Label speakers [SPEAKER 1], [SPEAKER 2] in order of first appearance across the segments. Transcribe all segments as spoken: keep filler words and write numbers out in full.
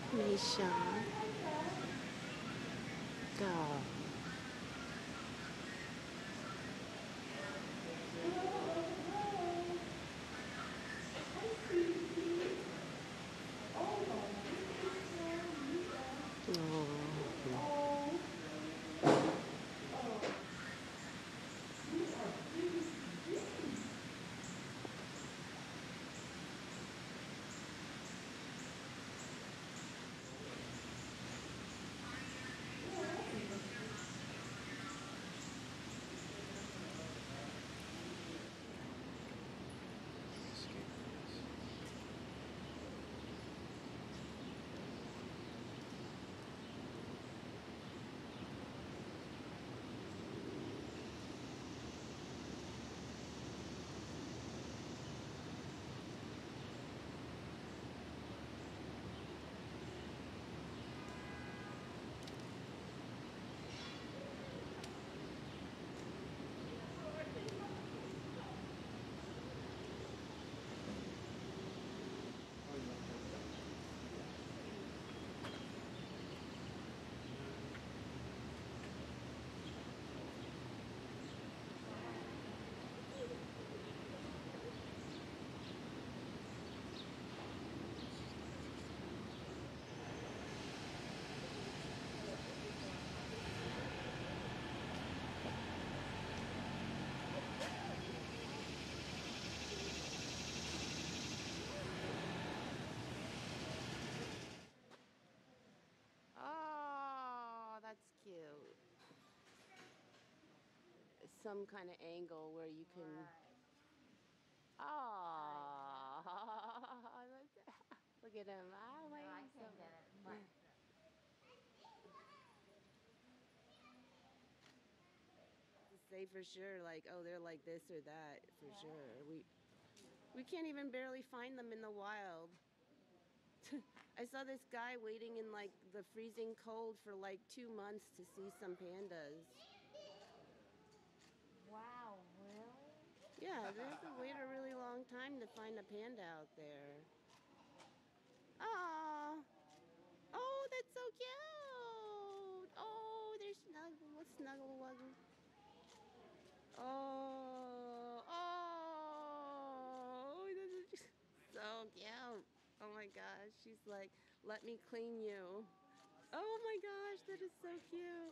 [SPEAKER 1] Mei Qi. Go. Oh, that's cute. Some kind of angle where you can. Oh, look at him. Oh, my
[SPEAKER 2] I can't get it. But
[SPEAKER 1] to say for sure, like, oh, they're like this or that for sure. We we can't even barely find them in the wild. I saw this guy waiting in like the freezing cold for like two months to see some pandas.
[SPEAKER 2] wow, really?
[SPEAKER 1] Yeah, they have to wait a really long time to find a panda out there. Oh, oh, that's so cute. Oh, there's snuggle, what's snuggle wuggle? Oh, oh, this is just so cute. Oh my gosh, she's like, let me clean you. Oh my gosh, that is so cute.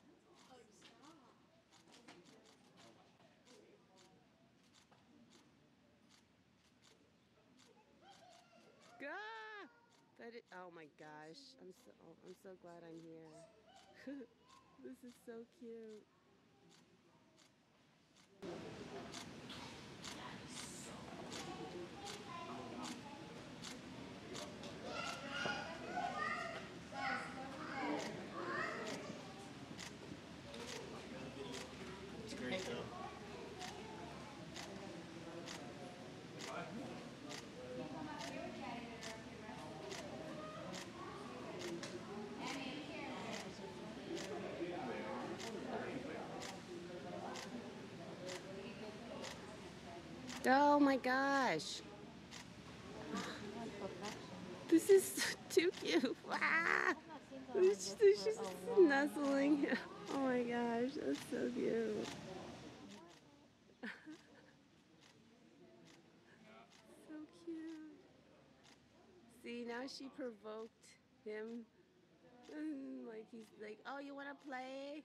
[SPEAKER 1] Ah, that is, oh my gosh, I'm so, oh, I'm so glad I'm here. This is so cute.
[SPEAKER 3] It's great though.
[SPEAKER 1] Oh my gosh, this is too cute. Ah, she's, she's just nuzzling. Oh my gosh, that's so cute. So cute. See, now she provoked him. Like he's like, oh, you want to play?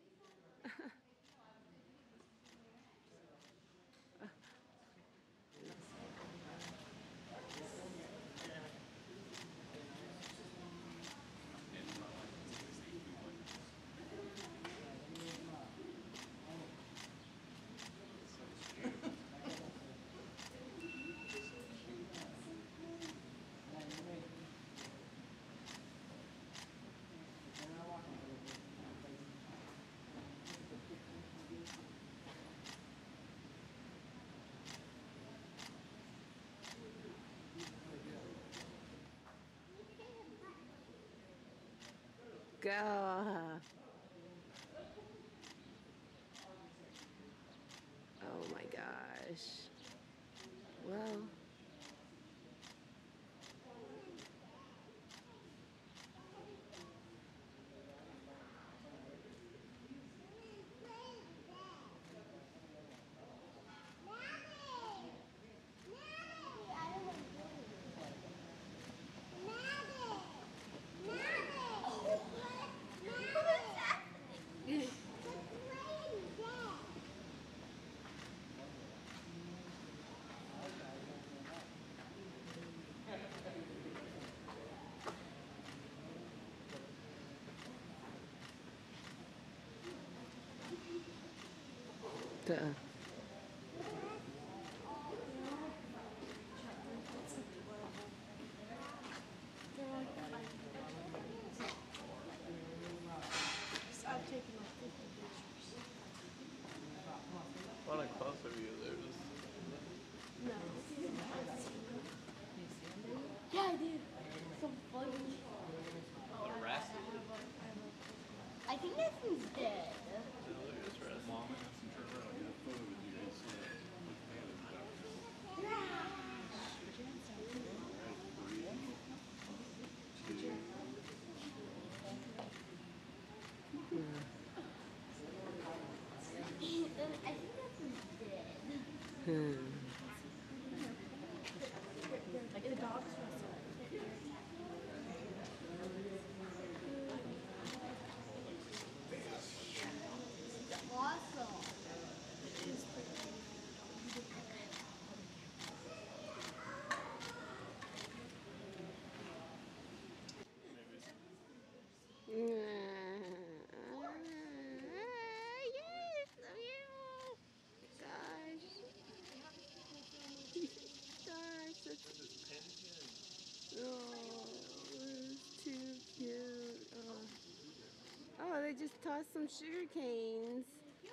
[SPEAKER 1] Go. Oh my gosh. Well. Duh.
[SPEAKER 3] I've taken like fifty pictures.
[SPEAKER 4] What a closer view there's.
[SPEAKER 3] No. Yeah, I did. So funny.
[SPEAKER 4] The wrestle.
[SPEAKER 2] I think this one's dead.
[SPEAKER 4] Look at this wrestle.
[SPEAKER 2] I think this one's dead.
[SPEAKER 1] Hmm.
[SPEAKER 3] Like the dogs wrestle.
[SPEAKER 2] Awesome.
[SPEAKER 1] Yes, love you. Gosh. Gosh, that's oh, it's too cute. Oh. Oh, they just tossed some sugar canes.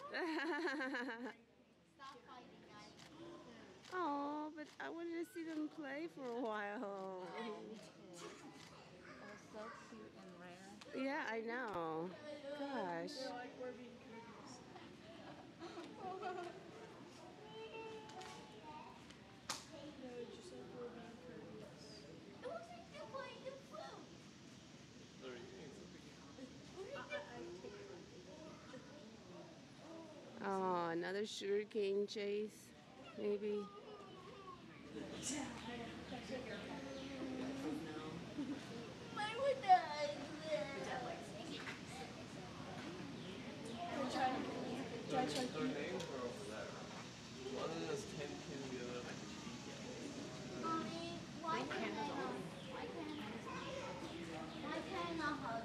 [SPEAKER 2] Stop fighting, guys.
[SPEAKER 1] Oh, but I wanted to see them play for a while.
[SPEAKER 2] It was so cute and rare.
[SPEAKER 1] Yeah, I know. Gosh.
[SPEAKER 3] They're like, we're being courteous. No, it's just like we're being courteous.
[SPEAKER 2] It looks like they're playing the flute.
[SPEAKER 4] They're eating something.
[SPEAKER 1] Oh, another sugarcane chase, maybe.
[SPEAKER 2] Why would I?
[SPEAKER 3] Try to try to
[SPEAKER 4] Their names are over there. One is ten pins, the other like cheese.
[SPEAKER 2] Mommy, why can't I hug? Why can't I? Why can't I hug?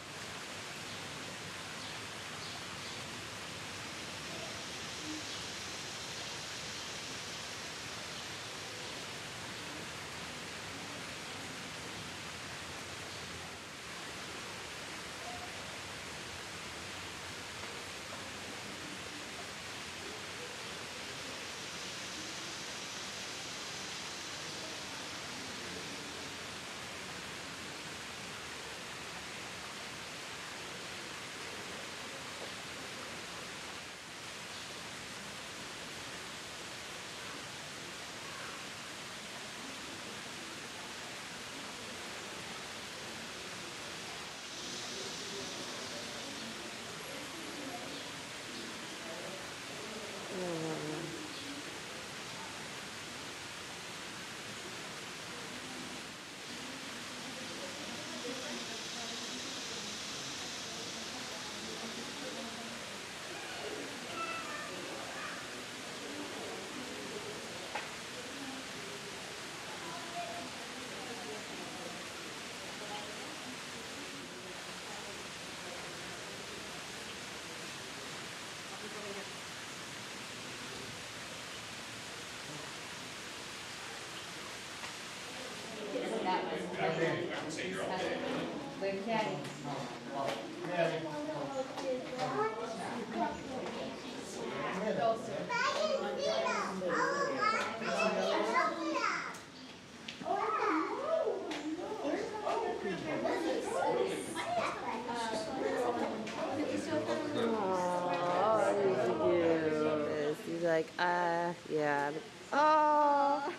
[SPEAKER 1] Like, uh, yeah. Oh, oh,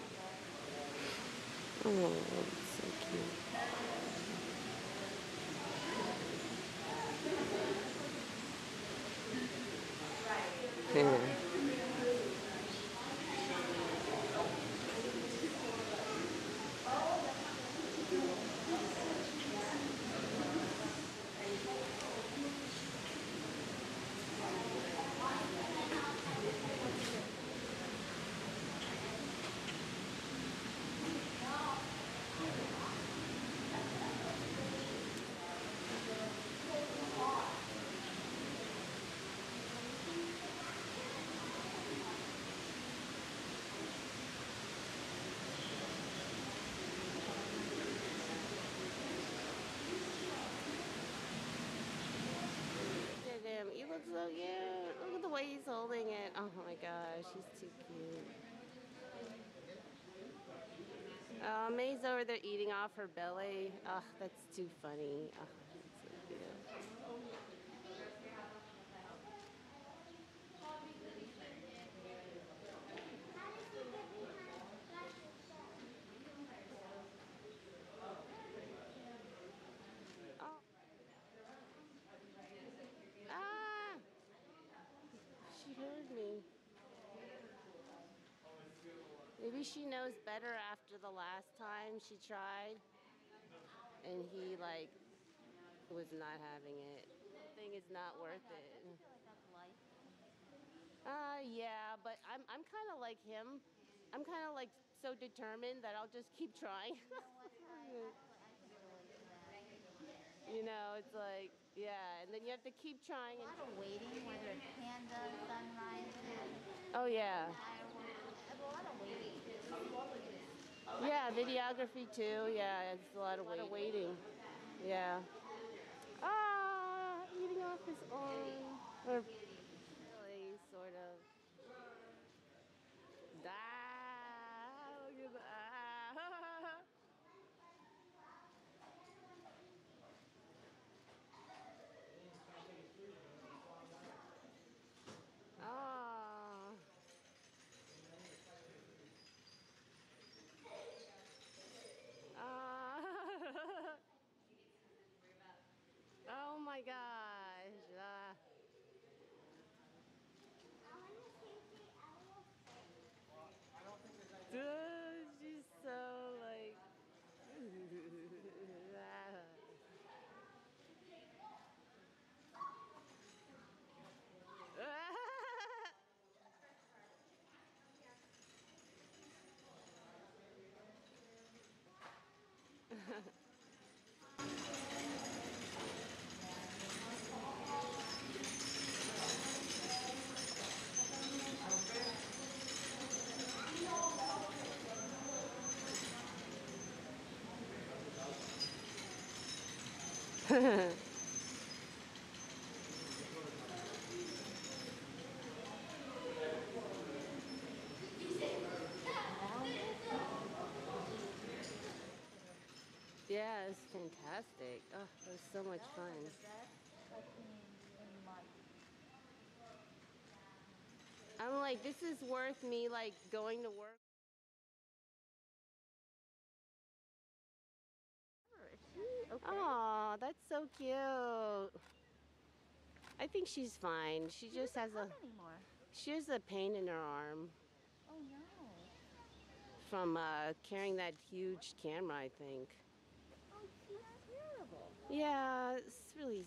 [SPEAKER 1] that's so cute. Yeah. way he's holding it. Oh my gosh, he's too cute. Oh, May's over there eating off her belly. Oh, that's too funny. Oh, that's so cute. Oh. Ah! She heard me. Maybe she knows better after the last time she tried. And he, like, was not having it. Thing is not worth it.
[SPEAKER 2] I feel like that's life.
[SPEAKER 1] Uh, yeah, but I'm, I'm kind of like him. I'm kind of like so determined that I'll just keep trying.
[SPEAKER 2] You know what? I, actually, I can relate to that.
[SPEAKER 1] You know, it's like, yeah, and then you have to keep trying.
[SPEAKER 2] A
[SPEAKER 1] And
[SPEAKER 2] lot of waiting, whether it's pandas, sunrises,
[SPEAKER 1] oh, yeah.
[SPEAKER 2] fireworks. A lot of waiting.
[SPEAKER 1] Yeah, videography too. Yeah, it's a lot of, a lot of waiting. Yeah. Ah, eating off his arm. Or really, sort of. Ah, look at that. Ah. Ah. Oh my gosh. Ah. Dude, she's so like. Yeah, it's fantastic. Oh, it was so much fun.
[SPEAKER 2] The best cooking in months.
[SPEAKER 1] I'm like, this is worth me like going to work.
[SPEAKER 2] Is she okay?
[SPEAKER 1] Oh, that's so cute. I think she's fine. She
[SPEAKER 2] She
[SPEAKER 1] just has
[SPEAKER 2] doesn't
[SPEAKER 1] a
[SPEAKER 2] come anymore.
[SPEAKER 1] she has a pain in her arm
[SPEAKER 2] Oh no.
[SPEAKER 1] from uh, carrying that huge camera, I think.
[SPEAKER 2] Oh, she's terrible.
[SPEAKER 1] Yeah, it's really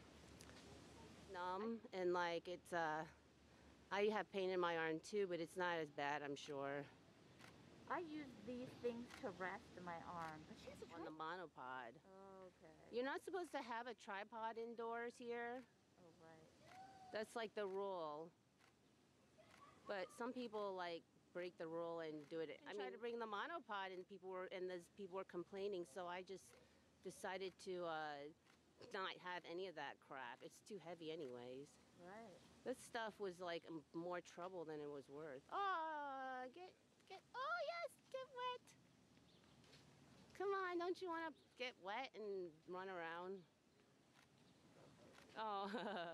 [SPEAKER 1] numb and like it's uh I have pain in my arm too, but it's not as bad, I'm sure.
[SPEAKER 2] I use these things to rest my arm, but she has a
[SPEAKER 1] On the monopod.
[SPEAKER 2] Okay.
[SPEAKER 1] You're not supposed to have a tripod indoors here.
[SPEAKER 2] Oh right.
[SPEAKER 1] That's like the rule. But some people like break the rule and do it. I tried to bring the monopod and people were and those people were complaining, so I just decided to uh, not have any of that crap. It's too heavy anyways.
[SPEAKER 2] Right.
[SPEAKER 1] This stuff was like m- more trouble than it was worth. Oh, get get oh yes, get wet. Come on, don't you want to get wet and run around? Oh.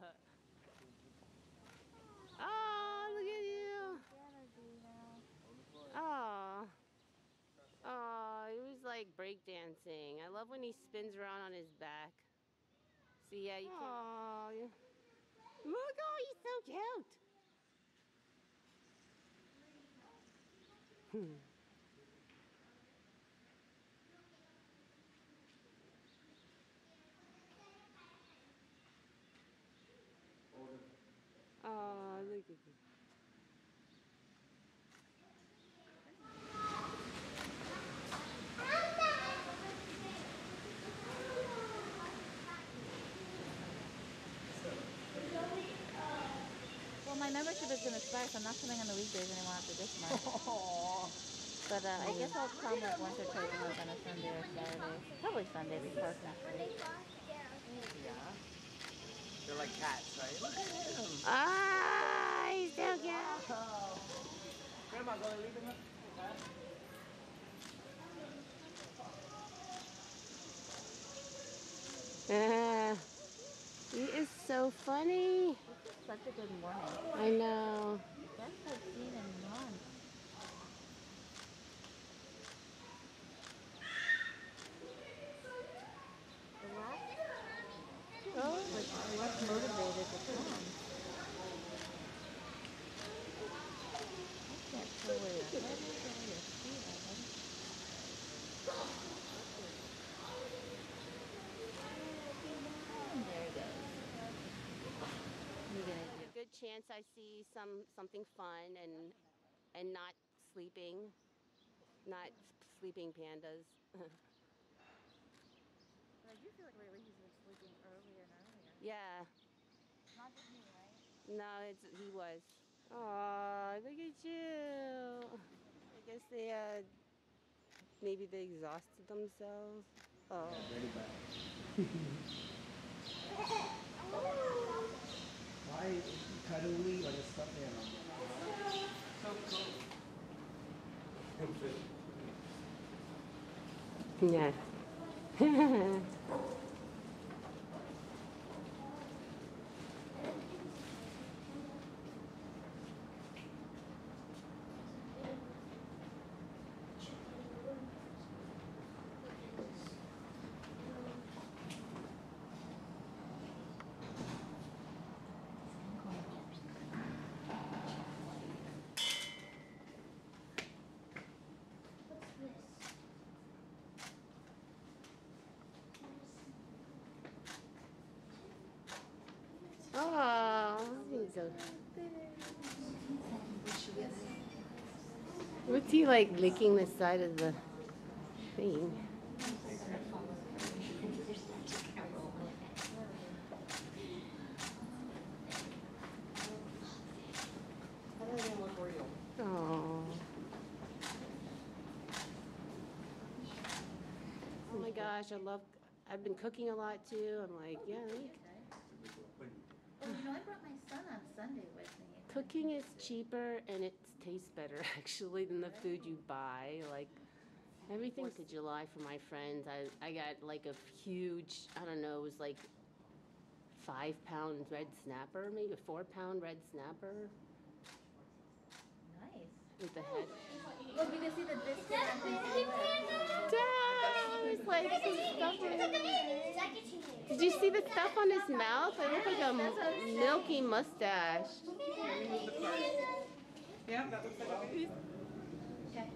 [SPEAKER 1] Oh, look at you. Oh. Oh, he was like breakdancing. I love when he spins around on his back. See, yeah, you can. Oh, yeah. Look, oh, he's so cute. Hmm. Oh, look at you.
[SPEAKER 2] Well, my membership is going to expire, so I'm not coming on the weekdays anymore after this month. But uh, I guess I'll come like once or twice a month on a Sunday or Saturday. Probably Sunday before Christmas.
[SPEAKER 4] Yeah. They're like cats, right?
[SPEAKER 1] Ah! So cute.
[SPEAKER 5] Grandma, gonna leave him?
[SPEAKER 1] Ah, he is so funny.
[SPEAKER 2] This is such a good morning.
[SPEAKER 1] I know.
[SPEAKER 2] Best I've seen in months.
[SPEAKER 1] Oh,
[SPEAKER 2] Like, less motivated to come. I can't tell where your head is or where your feet are. And there it goes. What are you gonna do?
[SPEAKER 1] good chance I see some something fun and and not sleeping, not sleeping pandas.
[SPEAKER 2] But I do feel like lately he's been sleeping earlier and earlier.
[SPEAKER 1] Yeah.
[SPEAKER 2] Not just me, right?
[SPEAKER 1] No, it's he was. Aw, look at you. I guess they uh maybe they exhausted themselves. Oh.
[SPEAKER 5] Very bad. Why cuddly or just stuff there?
[SPEAKER 4] So cool.
[SPEAKER 1] Yeah. Oh, he's so. What's he like licking the side of the thing? Oh. Oh my gosh, I love. I've been cooking a lot too. I'm like, yeah.
[SPEAKER 2] Oh, you know, I brought my son on Sunday with me.
[SPEAKER 1] Cooking is cheaper and it tastes better actually than the food you buy. Like everything. Fourth of July for my friends, I I got like a huge. I don't know. It was like five pound red snapper, maybe a four pound red snapper
[SPEAKER 2] Nice.
[SPEAKER 1] with the head.
[SPEAKER 2] Look, you can see the biscuit on his
[SPEAKER 1] There's like some stuff. Did you see the stuff on his mouth? It looked like a m- milky mustache.
[SPEAKER 3] Yeah, that looks like a piece.
[SPEAKER 2] Okay.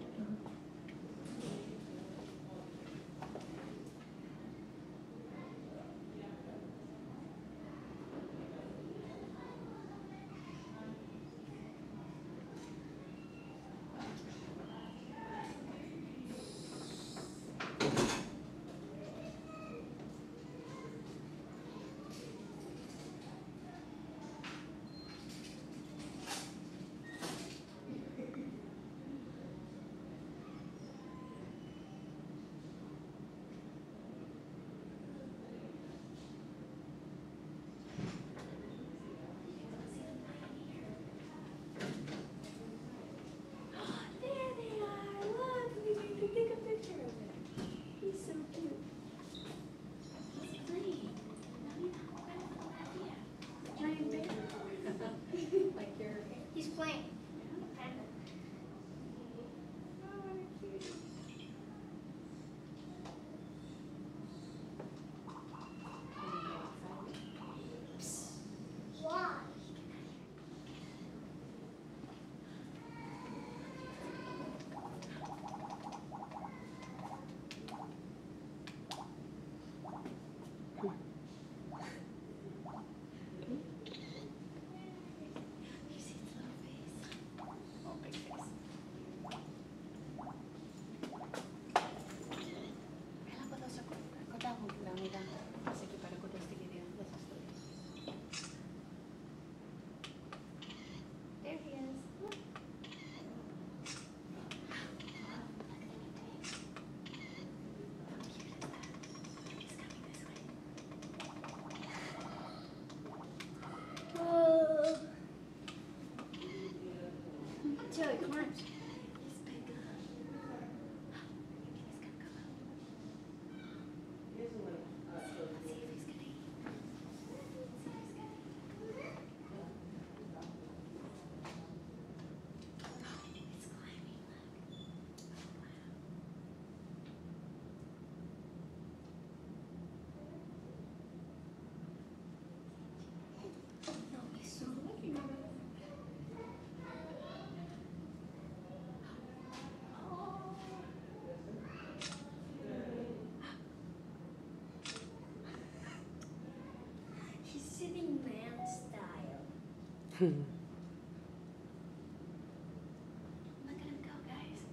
[SPEAKER 3] Look at him go, guys.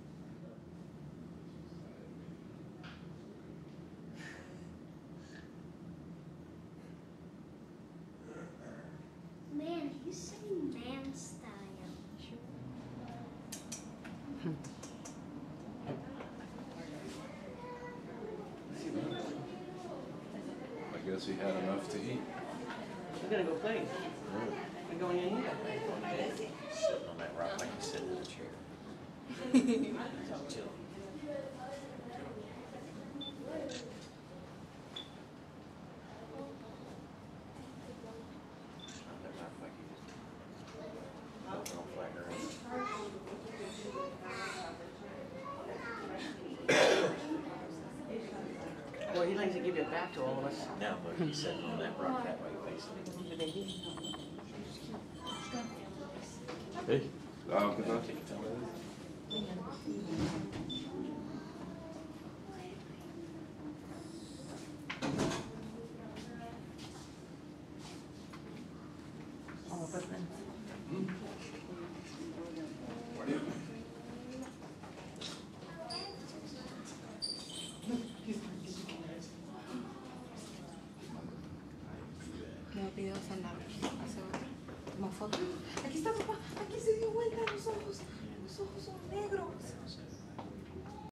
[SPEAKER 3] Man, he's singing man style.
[SPEAKER 6] I guess he had enough to eat.
[SPEAKER 5] We're gonna go play. We're going in here.
[SPEAKER 7] Sitting on that rock like he's sitting in a chair. Chill. On that rock like he's looking on flat ground.
[SPEAKER 5] Well, he likes to give it back to all of us.
[SPEAKER 7] No, but he's sitting on that rock that way facing.
[SPEAKER 6] Hey. Oh, good luck.
[SPEAKER 8] Me ha pedido cenar. Hace una foto. Aquí está, papá. Aquí se dio